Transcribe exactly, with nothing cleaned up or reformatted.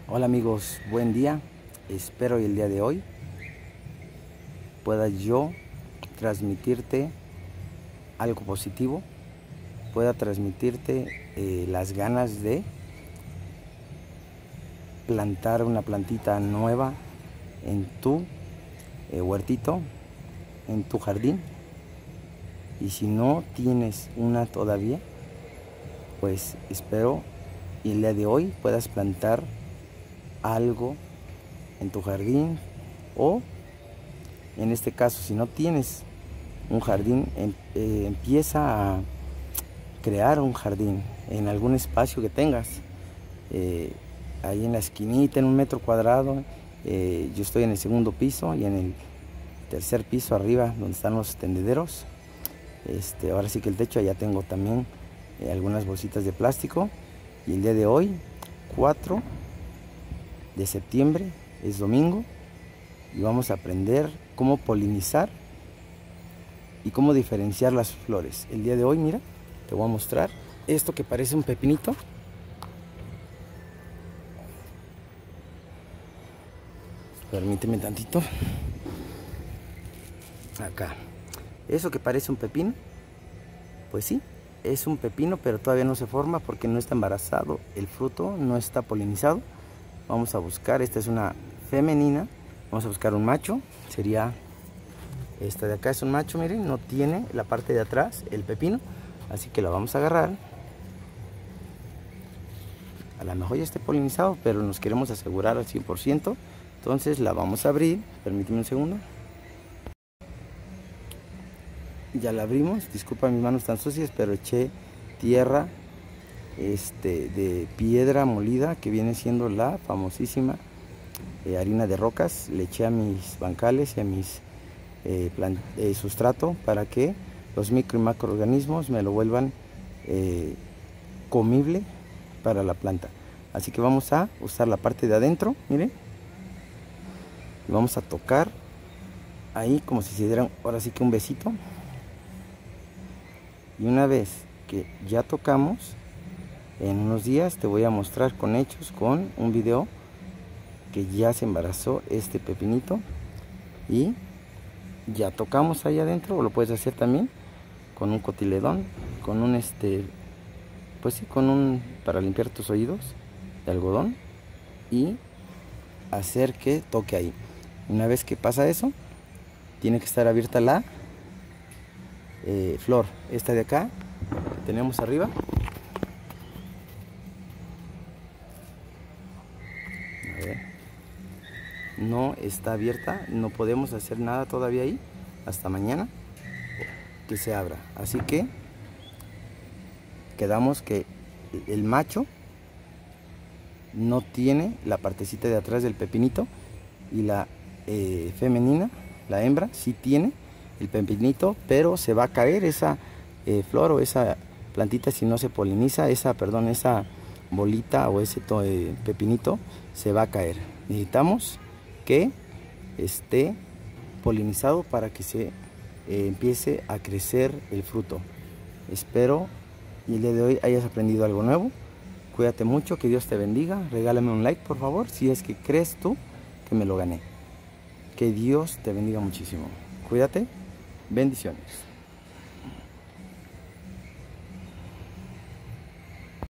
Hola amigos, buen día. Espero que el día de hoy pueda yo transmitirte algo positivo, pueda transmitirte eh, las ganas de plantar una plantita nueva en tu eh, huertito, en tu jardín. Y si no tienes una todavía, pues espero y el día de hoy puedas plantar algo en tu jardín, o en este caso, si no tienes un jardín, em, eh, empieza a crear un jardín en algún espacio que tengas, eh, ahí en la esquinita, en un metro cuadrado. Eh, yo estoy en el segundo piso y en el tercer piso arriba donde están los tendederos. Este, ahora sí que el techo, allá tengo también eh, algunas bolsitas de plástico. Y el día de hoy, cuatro de septiembre, es domingo, y vamos a aprender cómo polinizar y cómo diferenciar las flores. El día de hoy, mira, te voy a mostrar esto que parece un pepinito. Permíteme tantito. Acá. Eso que parece un pepino, pues sí, es un pepino, pero todavía no se forma porque no está embarazado. El fruto no está polinizado. Vamos a buscar, esta es una femenina. Vamos a buscar un macho. Sería esta de acá, es un macho, miren, no tiene la parte de atrás el pepino, así que lo vamos a agarrar. A lo mejor ya esté polinizado, pero nos queremos asegurar al cien por ciento. Entonces la vamos a abrir. Permíteme un segundo. Ya la abrimos. Disculpa mis manos tan sucias, pero eché tierra este, de piedra molida, que viene siendo la famosísima eh, harina de rocas. Le eché a mis bancales y a mis eh, plant eh, sustrato para que los micro y macroorganismos me lo vuelvan eh, comible para la planta. Así que vamos a usar la parte de adentro, miren, y vamos a tocar ahí como si se dieran ahora sí que un besito. Y una vez que ya tocamos, en unos días te voy a mostrar con hechos, con un video, que ya se embarazó este pepinito y ya tocamos ahí adentro. O lo puedes hacer también con un cotiledón, con un este pues sí, con un para limpiar tus oídos de algodón, y hacer que toque ahí. Una vez que pasa eso, tiene que estar abierta la eh, flor, esta de acá que tenemos arriba. A ver, no está abierta, no podemos hacer nada todavía ahí hasta mañana que se abra. Así que quedamos que el macho no tiene la partecita de atrás del pepinito, y la eh, femenina, la hembra, sí tiene el pepinito, pero se va a caer esa eh, flor o esa plantita si no se poliniza. Esa, perdón, esa bolita o ese eh, pepinito se va a caer. Necesitamos que esté polinizado para que se eh, empiece a crecer el fruto. Espero y el día de hoy hayas aprendido algo nuevo. Cuídate mucho, que Dios te bendiga. Regálame un like, por favor, si es que crees tú que me lo gané. Que Dios te bendiga muchísimo. Cuídate. Bendiciones.